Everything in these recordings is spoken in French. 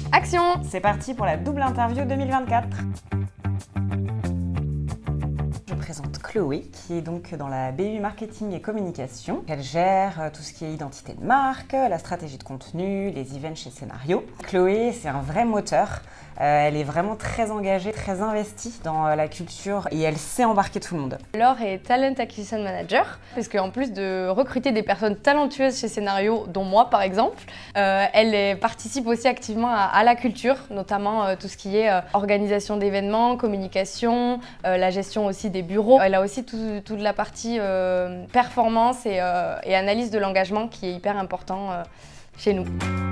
Action! C'est parti pour la double interview 2024. Je présente Chloé, qui est donc dans la BU Marketing et Communication. Elle gère tout ce qui est identité de marque, la stratégie de contenu, les events chez Scénario. Chloé, c'est un vrai moteur. Elle est vraiment très engagée, très investie dans la culture et elle sait embarquer tout le monde. Laure est Talent Acquisition Manager, parce qu'en plus de recruter des personnes talentueuses chez Scénario, dont moi par exemple, elle participe aussi activement à la culture, notamment tout ce qui est organisation d'événements, communication, la gestion aussi des bureaux. Elle a aussi toute la partie performance et analyse de l'engagement qui est hyper important chez nous.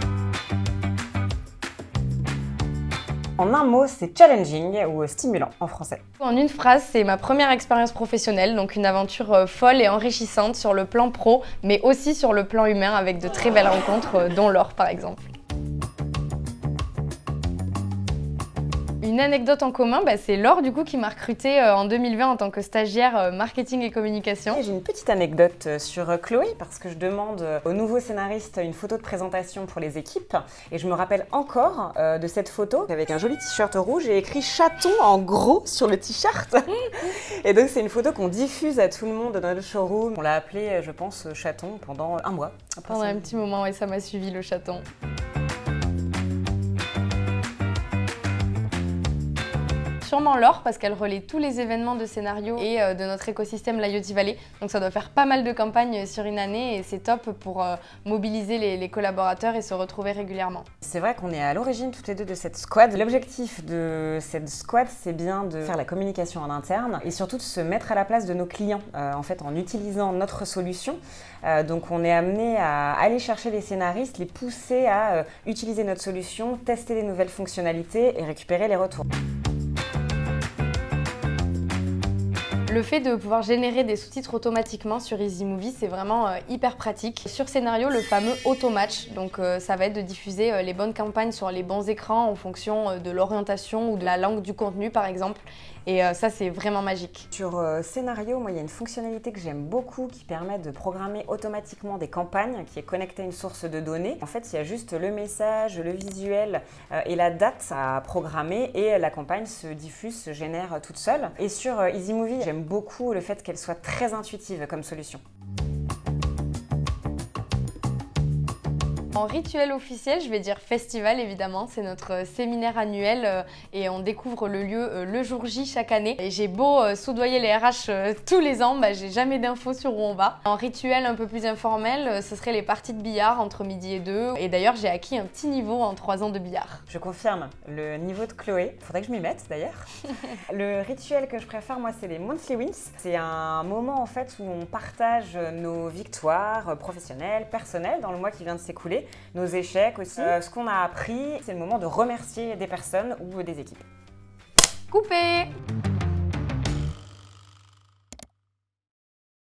En un mot, c'est challenging ou stimulant en français. En une phrase, c'est ma première expérience professionnelle, donc une aventure folle et enrichissante sur le plan pro, mais aussi sur le plan humain avec de très belles rencontres, dont Laure par exemple. Une anecdote en commun, c'est Laure du coup qui m'a recrutée en 2020 en tant que stagiaire marketing et communication. J'ai une petite anecdote sur Chloé parce que je demande aux nouveaux scénaristes une photo de présentation pour les équipes et je me rappelle encore de cette photo avec un joli t-shirt rouge et écrit chaton en gros sur le t-shirt. Et donc c'est une photo qu'on diffuse à tout le monde dans notre showroom. On l'a appelé, je pense, chaton pendant un mois. Pendant un petit moment, et ça m'a suivi le chaton. Sûrement Laure parce qu'elle relaie tous les événements de Scénario et de notre écosystème L'Ioti Valley. Donc ça doit faire pas mal de campagnes sur une année et c'est top pour mobiliser les collaborateurs et se retrouver régulièrement. C'est vrai qu'on est à l'origine toutes les deux de cette squad. L'objectif de cette squad, c'est bien de faire la communication en interne et surtout de se mettre à la place de nos clients en fait en utilisant notre solution. Donc on est amené à aller chercher les scénaristes, les pousser à utiliser notre solution, tester des nouvelles fonctionnalités et récupérer les retours. Le fait de pouvoir générer des sous-titres automatiquement sur EasyMovie, c'est vraiment hyper pratique. Sur Scénario, le fameux automatch, donc ça va être de diffuser les bonnes campagnes sur les bons écrans en fonction de l'orientation ou de la langue du contenu par exemple. Et ça, c'est vraiment magique. Sur Scénario, moi, il y a une fonctionnalité que j'aime beaucoup qui permet de programmer automatiquement des campagnes, qui est connectée à une source de données. En fait, il y a juste le message, le visuel et la date à programmer et la campagne se diffuse, se génère toute seule. Et sur EasyMovie, j'aime beaucoup le fait qu'elle soit très intuitive comme solution. En rituel officiel, je vais dire festival évidemment, c'est notre séminaire annuel et on découvre le lieu le jour J chaque année. Et j'ai beau soudoyer les RH tous les ans, j'ai jamais d'infos sur où on va. En rituel un peu plus informel, ce serait les parties de billard entre midi et 2. Et d'ailleurs, j'ai acquis un petit niveau en 3 ans de billard. Je confirme le niveau de Chloé, faudrait que je m'y mette d'ailleurs. Le rituel que je préfère, moi, c'est les monthly wins. C'est un moment en fait où on partage nos victoires professionnelles, personnelles dans le mois qui vient de s'écouler. Nos échecs aussi. Ce qu'on a appris, c'est le moment de remercier des personnes ou des équipes. Coupé!